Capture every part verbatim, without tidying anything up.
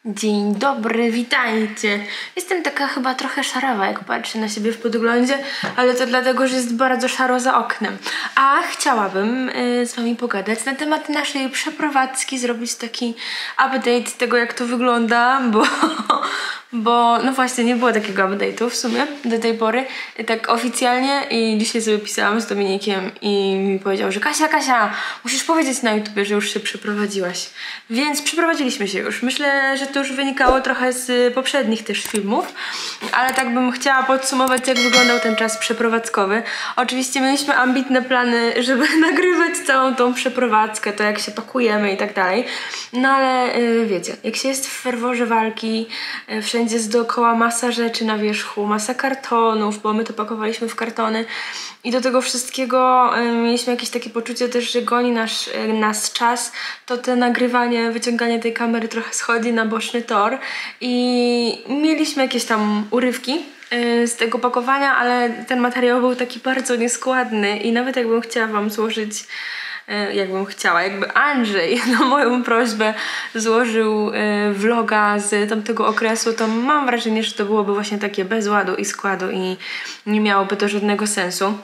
Dzień dobry, witajcie. Jestem taka chyba trochę szarawa, jak patrzę na siebie w podglądzie, ale to dlatego, że jest bardzo szaro za oknem. A chciałabym y, z wami pogadać na temat naszej przeprowadzki, zrobić taki update tego, jak to wygląda, bo, bo no właśnie nie było takiego update'u w sumie do tej pory, tak oficjalnie, i dzisiaj sobie pisałam z Dominikiem i mi powiedział, że Kasia, Kasia, musisz powiedzieć na YouTubie, że już się przeprowadziłaś. Więc przeprowadziliśmy się już. Myślę, że to już wynikało trochę z poprzednich też filmów, ale tak bym chciała podsumować, jak wyglądał ten czas przeprowadzkowy. Oczywiście mieliśmy ambitne plany, żeby nagrywać całą tą przeprowadzkę, to jak się pakujemy i tak dalej. No ale yy, wiecie, jak się jest w ferworze walki, yy, wszędzie jest dookoła masa rzeczy na wierzchu, masa kartonów, bo my to pakowaliśmy w kartony i do tego wszystkiego yy, mieliśmy jakieś takie poczucie też, że goni nasz, yy, nas czas, to te nagrywanie, wyciąganie tej kamery trochę schodzi na boczny tor i mieliśmy jakieś tam urywki z tego pakowania, ale ten materiał był taki bardzo nieskładny i nawet jakbym chciała wam złożyć, jakbym chciała, jakby Andrzej na moją prośbę złożył vloga z tamtego okresu, to mam wrażenie, że to byłoby właśnie takie bez ładu i składu i nie miałoby to żadnego sensu.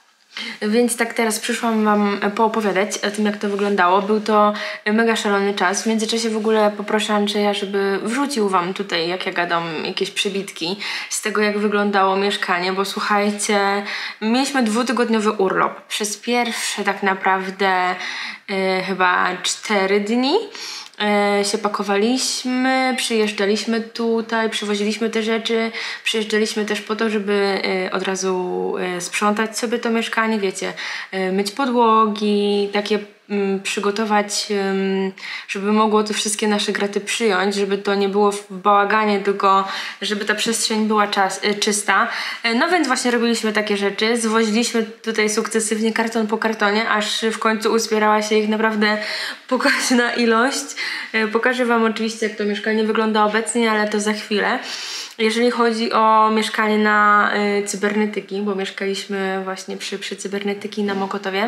Więc tak teraz przyszłam wam poopowiadać o tym, jak to wyglądało. Był to mega szalony czas. W międzyczasie w ogóle poproszę Andrzeja, żeby wrzucił wam tutaj, jak ja gadam, jakieś przebitki z tego, jak wyglądało mieszkanie, bo słuchajcie, mieliśmy dwutygodniowy urlop. Przez pierwsze tak naprawdę yy, chyba cztery dni E, się pakowaliśmy, przyjeżdżaliśmy tutaj, przywoziliśmy te rzeczy, przyjeżdżaliśmy też po to, żeby e, od razu e, sprzątać sobie to mieszkanie, wiecie, e, myć podłogi, takie m, przygotować, m, żeby mogło te wszystkie nasze graty przyjąć, żeby to nie było w bałaganie, tylko żeby ta przestrzeń była czas, e, czysta. E, no więc właśnie robiliśmy takie rzeczy, zwoziliśmy tutaj sukcesywnie karton po kartonie, aż w końcu uzbierała się ich naprawdę pokaźna ilość. Pokażę wam oczywiście, jak to mieszkanie wygląda obecnie, ale to za chwilę. Jeżeli chodzi o mieszkanie na y, cybernetyki, bo mieszkaliśmy właśnie przy, przy cybernetyki na Mokotowie,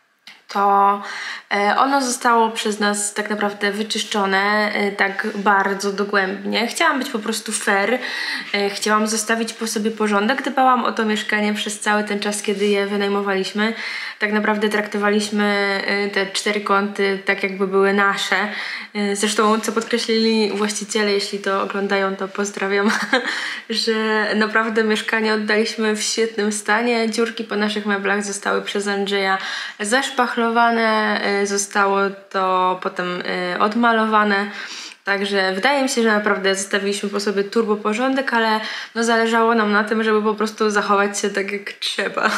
to e, ono zostało przez nas tak naprawdę wyczyszczone e, tak bardzo dogłębnie. Chciałam być po prostu fair, e, chciałam zostawić po sobie porządek. Dbałam o to mieszkanie przez cały ten czas, kiedy je wynajmowaliśmy. Tak naprawdę traktowaliśmy e, te cztery kąty tak, jakby były nasze. E, zresztą, co podkreślili właściciele, jeśli to oglądają, to pozdrawiam, że naprawdę mieszkanie oddaliśmy w świetnym stanie. Dziurki po naszych meblach zostały przez Andrzeja zaszpachlowane. Zostało to potem odmalowane, także wydaje mi się, że naprawdę zostawiliśmy po sobie turbo porządek, ale no zależało nam na tym, żeby po prostu zachować się tak, jak trzeba.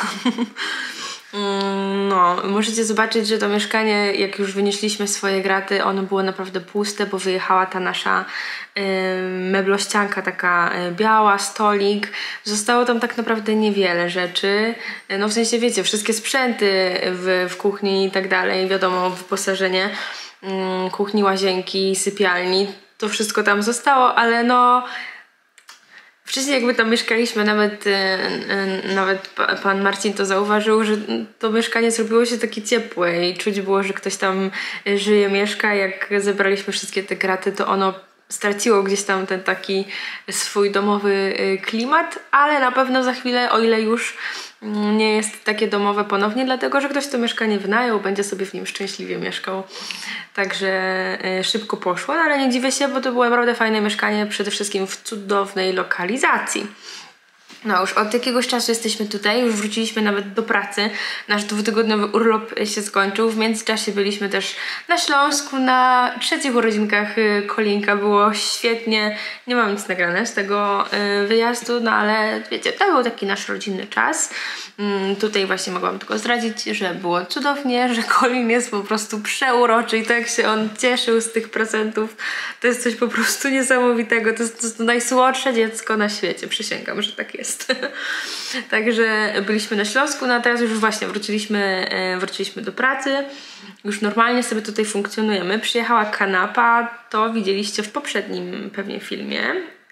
No, możecie zobaczyć, że to mieszkanie, jak już wynieśliśmy swoje graty, ono było naprawdę puste, bo wyjechała ta nasza y, meblościanka taka y, biała, stolik. Zostało tam tak naprawdę niewiele rzeczy. No w sensie, wiecie, wszystkie sprzęty w, w kuchni i tak dalej, wiadomo, wyposażenie y, kuchni, łazienki, sypialni, to wszystko tam zostało, ale no... Wcześniej jakby tam mieszkaliśmy, nawet, yy, nawet pan Marcin to zauważył, że to mieszkanie zrobiło się takie ciepłe i czuć było, że ktoś tam żyje, mieszka. Jak zebraliśmy wszystkie te kraty, to ono straciło gdzieś tam ten taki swój domowy klimat, ale na pewno za chwilę, o ile już nie jest takie domowe ponownie, dlatego że ktoś to mieszkanie wynajął, będzie sobie w nim szczęśliwie mieszkał. Także y, szybko poszło, no ale nie dziwię się, bo to było naprawdę fajne mieszkanie, przede wszystkim w cudownej lokalizacji. No już od jakiegoś czasu jesteśmy tutaj, już wróciliśmy nawet do pracy. Nasz dwutygodniowy urlop się skończył. W międzyczasie byliśmy też na Śląsku na trzecich urodzinkach Kolinka. Było świetnie. Nie mam nic nagrane z tego wyjazdu, no ale wiecie, to był taki nasz rodzinny czas. Tutaj właśnie mogłam tylko zdradzić, że było cudownie, że Colin jest po prostu przeuroczy i tak się on cieszył z tych prezentów. To jest coś po prostu niesamowitego. To jest, to jest to najsłodsze dziecko na świecie. Przysięgam, że tak jest. Także byliśmy na Śląsku, no a teraz już właśnie wróciliśmy, wróciliśmy do pracy. Już normalnie sobie tutaj funkcjonujemy. Przyjechała kanapa, to widzieliście w poprzednim pewnie filmie.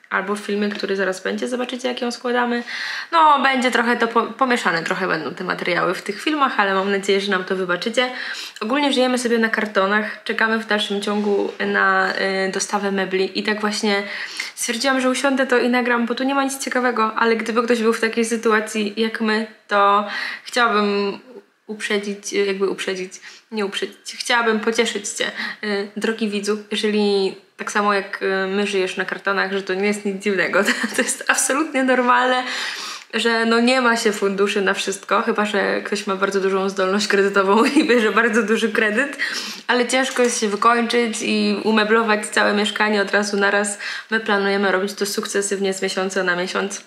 albo w filmie, który zaraz będzie, zobaczycie jak ją składamy. No będzie trochę to po, pomieszane, trochę będą te materiały w tych filmach, ale mam nadzieję, że nam to wybaczycie. Ogólnie żyjemy sobie na kartonach, czekamy w dalszym ciągu na y, dostawę mebli i tak właśnie stwierdziłam, że usiądę to i nagram, bo tu nie ma nic ciekawego, ale gdyby ktoś był w takiej sytuacji jak my, to chciałabym uprzedzić, jakby uprzedzić, nie uprzedzić, chciałabym pocieszyć Cię, yy, drogi widzu, jeżeli tak samo jak yy, my żyjesz na kartonach, że to nie jest nic dziwnego, to, to jest absolutnie normalne, że no nie ma się funduszy na wszystko, chyba że ktoś ma bardzo dużą zdolność kredytową i bierze bardzo duży kredyt, ale ciężko jest się wykończyć i umeblować całe mieszkanie od razu na raz. My planujemy robić to sukcesywnie z miesiąca na miesiąc.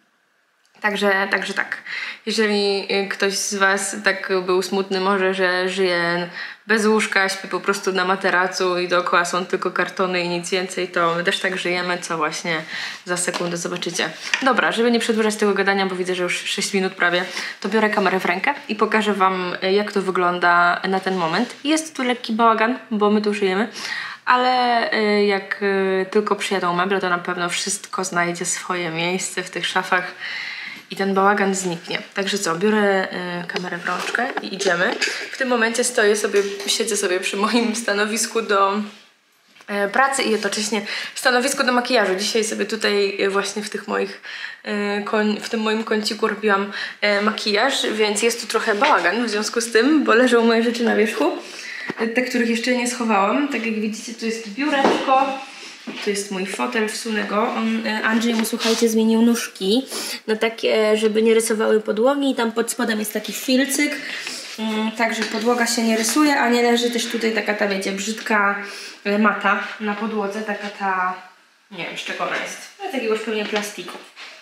Także, także tak, jeżeli ktoś z Was tak był smutny może, że żyje bez łóżka, śpi po prostu na materacu i dookoła są tylko kartony i nic więcej, to my też tak żyjemy, co właśnie za sekundę zobaczycie. Dobra, żeby nie przedłużać tego gadania, bo widzę, że już sześć minut prawie, to biorę kamerę w rękę i pokażę Wam, jak to wygląda na ten moment. Jest tu lekki bałagan, bo my tu żyjemy, ale jak tylko przyjadą meble, to na pewno wszystko znajdzie swoje miejsce w tych szafach i ten bałagan zniknie. Także co, biorę y, kamerę w rączkę i idziemy. W tym momencie stoję sobie, siedzę sobie przy moim stanowisku do y, pracy i jednocześnie stanowisku do makijażu. Dzisiaj sobie tutaj y, właśnie w tych moich, y, koń, w tym moim kąciku robiłam y, makijaż, więc jest tu trochę bałagan w związku z tym, bo leżą moje rzeczy na wierzchu, y, te, których jeszcze nie schowałam. Tak jak widzicie, tu jest biureczko. To jest mój fotel, wsunę go. On, Andrzej mu, słuchajcie, zmienił nóżki na takie, żeby nie rysowały podłogi i tam pod spodem jest taki filcyk, um, także podłoga się nie rysuje, a nie leży też tutaj taka ta, wiecie, brzydka mata na podłodze, taka ta, nie wiem z czego ona jest, z jakiegoś pewnie plastiku.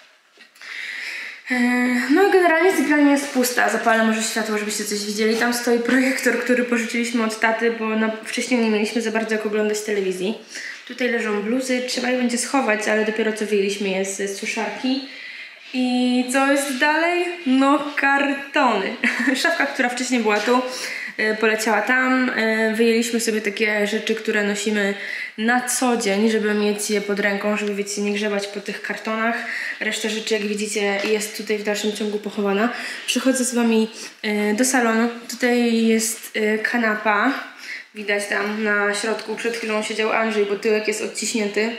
No i generalnie sypialnia jest pusta. Zapalę może światło, żebyście coś widzieli. Tam stoi projektor, który pożyczyliśmy od taty, bo na, wcześniej nie mieliśmy za bardzo jak oglądać telewizji. Tutaj leżą bluzy, trzeba je będzie schować, ale dopiero co wyjęliśmy je z, z suszarki. I co jest dalej? No kartony. Szafka, która wcześniej była tu, poleciała tam. Wyjęliśmy sobie takie rzeczy, które nosimy na co dzień, żeby mieć je pod ręką, żeby, wiecie, nie grzebać po tych kartonach. Reszta rzeczy, jak widzicie, jest tutaj w dalszym ciągu pochowana. Przychodzę z Wami do salonu. Tutaj jest kanapa. Widać tam na środku, przed chwilą siedział Andrzej, bo tyłek jest odciśnięty.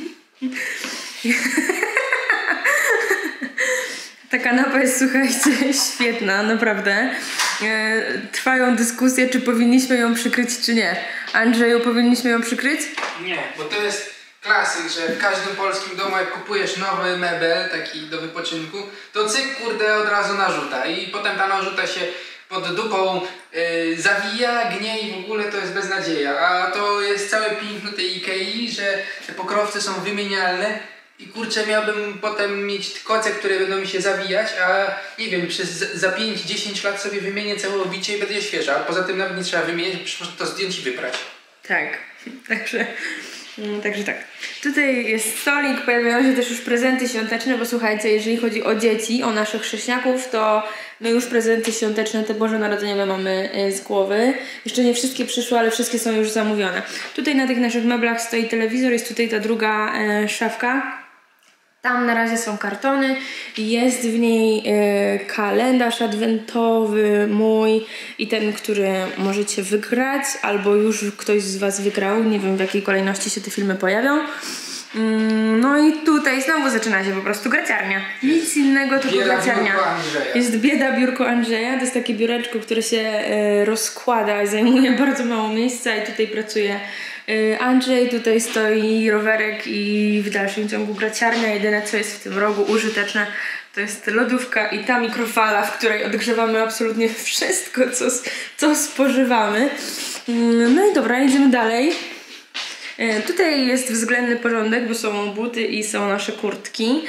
Ta kanapa jest, słuchajcie, świetna, naprawdę. E, trwają dyskusje, czy powinniśmy ją przykryć, czy nie. Andrzeju, powinniśmy ją przykryć? Nie, bo to jest klasyk, że w każdym polskim domu, jak kupujesz nowy mebel, taki do wypoczynku, to cyk, kurde, od razu narzuta. I potem ta narzuta się pod dupą yy, zawija, gnie i w ogóle to jest beznadzieja. A to jest całe piękno tej Ikei, że te pokrowce są wymienialne i kurczę, miałbym potem mieć koce, które będą mi się zawijać, a nie wiem, przez za pięć dziesięć lat sobie wymienię całe obicie i będzie świeża. A poza tym nawet nie trzeba wymieniać, przecież można to zdjąć i wyprać. Tak, także... Także tak. Tutaj jest stolik, pojawiają się też już prezenty świąteczne, bo słuchajcie, jeżeli chodzi o dzieci, o naszych chrześcijaków, to my już prezenty świąteczne, te bożonarodzeniowe mamy z głowy. Jeszcze nie wszystkie przyszły, ale wszystkie są już zamówione. Tutaj na tych naszych meblach stoi telewizor, jest tutaj ta druga e, szafka. Tam na razie są kartony, jest w niej e, kalendarz adwentowy mój i ten, który możecie wygrać, albo już ktoś z Was wygrał, nie wiem w jakiej kolejności się te filmy pojawią. Mm, no i tutaj znowu zaczyna się po prostu graciarnia. Nic innego, tylko bieda graciarnia. Jest bieda biurko Andrzeja, to jest takie biureczko, które się e, rozkłada i zajmuje bardzo mało miejsca i tutaj pracuje Andrzej, tutaj stoi rowerek i w dalszym ciągu graciarnia. Jedyne co jest w tym rogu użyteczne to jest lodówka i ta mikrofala, w której odgrzewamy absolutnie wszystko, co, co spożywamy. No i dobra, idziemy dalej. Tutaj jest względny porządek, bo są buty i są nasze kurtki.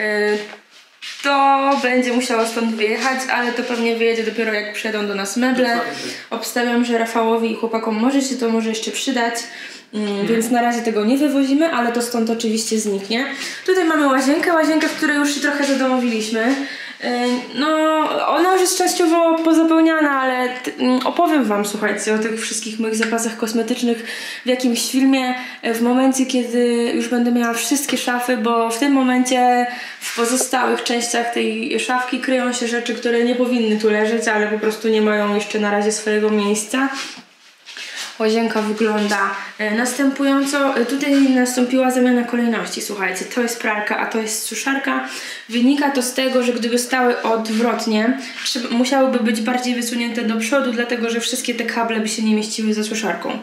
To będzie musiało stąd wyjechać, ale to pewnie wyjedzie dopiero jak przyjadą do nas meble. Obstawiam, że Rafałowi i chłopakom może się to może jeszcze przydać. Mm, więc na razie tego nie wywozimy, ale to stąd oczywiście zniknie. Tutaj mamy łazienkę, łazienkę, w której już się trochę zadomowiliśmy. No, ona już jest częściowo pozapełniana, ale opowiem wam, słuchajcie, o tych wszystkich moich zapasach kosmetycznych w jakimś filmie w momencie, kiedy już będę miała wszystkie szafy, bo w tym momencie w pozostałych częściach tej szafki kryją się rzeczy, które nie powinny tu leżeć, ale po prostu nie mają jeszcze na razie swojego miejsca. Łazienka wygląda następująco. Tutaj nastąpiła zamiana kolejności. Słuchajcie, to jest pralka, a to jest suszarka. Wynika to z tego, że gdyby stały odwrotnie, musiałyby być bardziej wysunięte do przodu, dlatego że wszystkie te kable by się nie mieściły za suszarką.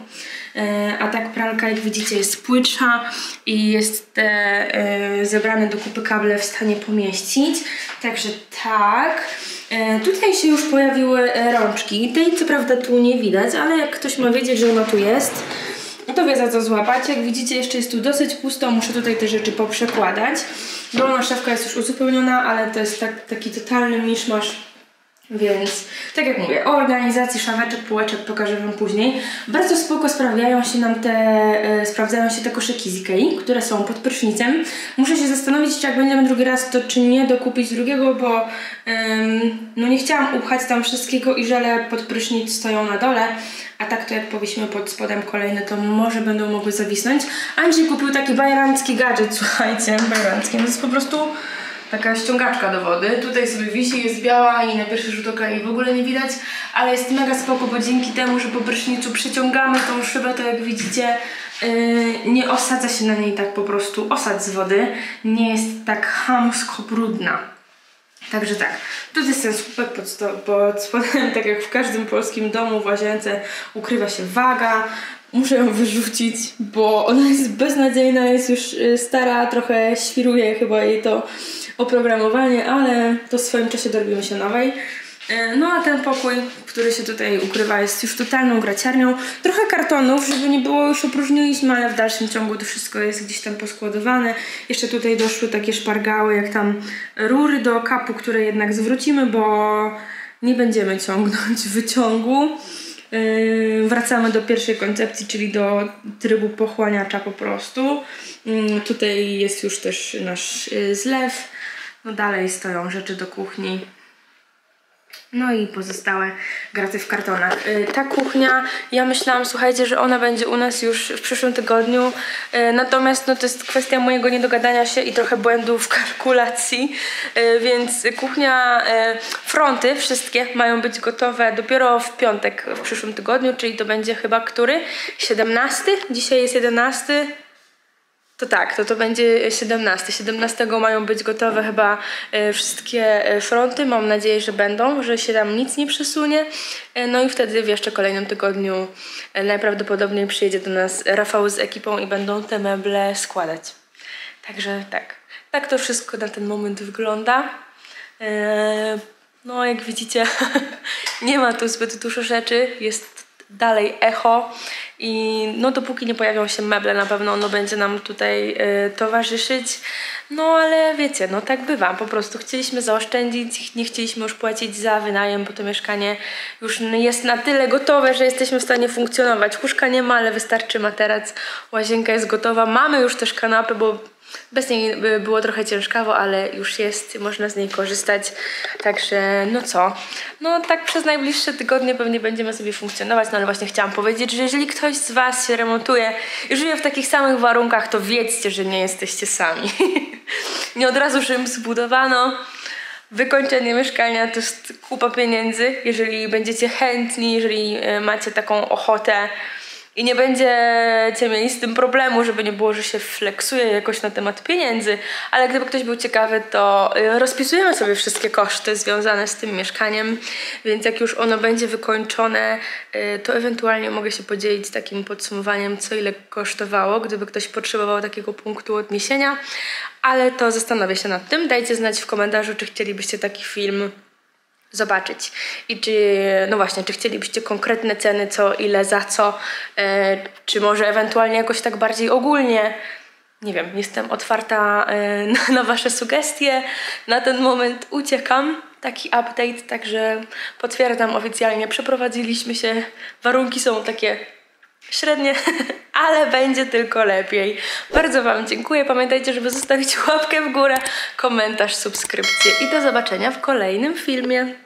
A tak pralka, jak widzicie, jest płytsza i jest te zebrane do kupy kable w stanie pomieścić. Także tak. Tutaj się już pojawiły rączki. Tej co prawda tu nie widać, ale jak ktoś ma wiedzieć, że ona tu jest, to wie za co złapać. Jak widzicie, jeszcze jest tu dosyć pusto, muszę tutaj te rzeczy poprzekładać. Dolna szafka jest już uzupełniona, ale to jest tak, taki totalny miszmasz. Więc, tak jak mówię, o organizacji szafeczek, półeczek pokażę wam później. Bardzo spoko sprawdzają się nam te, e, sprawdzają się te koszyki z Ikei, które są pod prysznicem. Muszę się zastanowić, czy jak będziemy drugi raz, to czy nie dokupić drugiego, bo ym, no nie chciałam upchać tam wszystkiego i żele pod prysznic stoją na dole. A tak to jak powiesimy pod spodem kolejne, to może będą mogły zawisnąć. Andrzej kupił taki bajerancki gadżet, słuchajcie, bajerancki. To jest po prostu taka ściągaczka do wody. Tutaj sobie wisi, jest biała i na pierwszy rzut oka jej w ogóle nie widać, ale jest mega spoko, bo dzięki temu, że po prysznicu przyciągamy tą szybę, to jak widzicie yy, nie osadza się na niej tak po prostu osad z wody. Nie jest tak chamsko brudna. Także tak, tutaj jest ten słupek pod, sto, pod spodem, tak jak w każdym polskim domu w łazience ukrywa się waga. Muszę ją wyrzucić, bo ona jest beznadziejna, jest już stara, trochę świruje chyba jej to oprogramowanie, ale to w swoim czasie dorobimy się nowej. No a ten pokój, który się tutaj ukrywa, jest już totalną graciarnią. Trochę kartonów, żeby nie było, już opróżniliśmy, ale w dalszym ciągu to wszystko jest gdzieś tam poskładowane. Jeszcze tutaj doszły takie szpargały, jak tam rury do kapu, które jednak zwrócimy, bo nie będziemy ciągnąć wyciągu. Yy, wracamy do pierwszej koncepcji, czyli do trybu pochłaniacza po prostu. Yy, tutaj jest już też nasz yy, zlew. No dalej stoją rzeczy do kuchni. No i pozostałe graty w kartonach. Yy, ta kuchnia, ja myślałam, słuchajcie, że ona będzie u nas już w przyszłym tygodniu. Yy, natomiast no, to jest kwestia mojego niedogadania się i trochę błędów w kalkulacji. Yy, więc kuchnia, yy, fronty wszystkie mają być gotowe dopiero w piątek w przyszłym tygodniu, czyli to będzie chyba który? siedemnasty? Dzisiaj jest jedenasty. To tak, to to będzie siedemnasty. siedemnastego mają być gotowe chyba y, wszystkie y, fronty. Mam nadzieję, że będą, że się tam nic nie przesunie. Y, no i wtedy w jeszcze kolejnym tygodniu y, najprawdopodobniej przyjedzie do nas Rafał z ekipą i będą te meble składać. Także tak. Tak to wszystko na ten moment wygląda. Y, no jak widzicie, nie ma tu zbyt dużo rzeczy. Jest dalej echo. I no dopóki nie pojawią się meble, na pewno ono będzie nam tutaj y, towarzyszyć. No ale wiecie, no tak bywa. Po prostu chcieliśmy zaoszczędzić, nie chcieliśmy już płacić za wynajem, bo to mieszkanie już jest na tyle gotowe, że jesteśmy w stanie funkcjonować. Łóżka nie ma, ale wystarczy materac. Łazienka jest gotowa. Mamy już też kanapę, bo bez niej było trochę ciężkawo, ale już jest, można z niej korzystać. Także no co? No tak przez najbliższe tygodnie pewnie będziemy sobie funkcjonować, no ale właśnie chciałam powiedzieć, że jeżeli ktoś z was się remontuje i żyje w takich samych warunkach, to wiedzcie, że nie jesteście sami. Nie od razu Rzym zbudowano. Wykończenie mieszkania to jest kupa pieniędzy. Jeżeli będziecie chętni, jeżeli macie taką ochotę, i nie będziecie mieli z tym problemu, żeby nie było, że się flexuje jakoś na temat pieniędzy, ale gdyby ktoś był ciekawy, to rozpisujemy sobie wszystkie koszty związane z tym mieszkaniem, więc jak już ono będzie wykończone, to ewentualnie mogę się podzielić takim podsumowaniem, co ile kosztowało, gdyby ktoś potrzebował takiego punktu odniesienia, ale to zastanowię się nad tym. Dajcie znać w komentarzu, czy chcielibyście taki film zobaczyć i czy, no właśnie, czy chcielibyście konkretne ceny, co, ile, za co, e, czy może ewentualnie jakoś tak bardziej ogólnie. Nie wiem, jestem otwarta e, na, na wasze sugestie. Na ten moment uciekam. Taki update, także potwierdzam oficjalnie, przeprowadziliśmy się. Warunki są takie średnie. ale będzie tylko lepiej. Bardzo Wam dziękuję. Pamiętajcie, żeby zostawić łapkę w górę, komentarz, subskrypcję i do zobaczenia w kolejnym filmie.